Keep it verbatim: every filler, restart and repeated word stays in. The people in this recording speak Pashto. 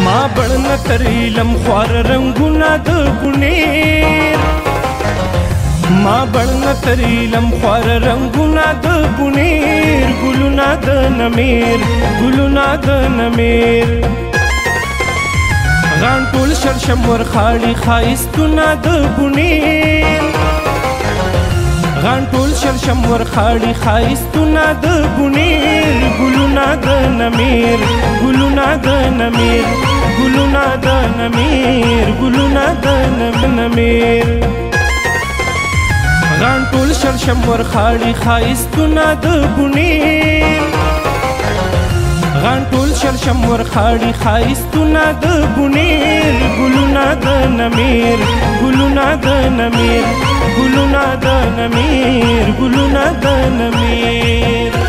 ما بړن تریلم خوار رنگونه د بونیر ما بړن تریلم خوار رنگونه د بونیر ګلونه د نمیر ګلونه د نمیر غان ټول شرشم ور خاړي خایستونه د بونیر غان ټول شرشم ور خاړي خایستونه د بونیر ګلونه د نمیر ګلونه د نمیر ګلونه د نمیر ګلونه د نمیر غان ټول شرشم ور خاړي خایستونه د بونیر غان ټول شرشم ور خاړي خایستونه د بونیر ګلونه د نمیر ګلونه د نمیر ګلونه د نمیر ګلونه د نمیر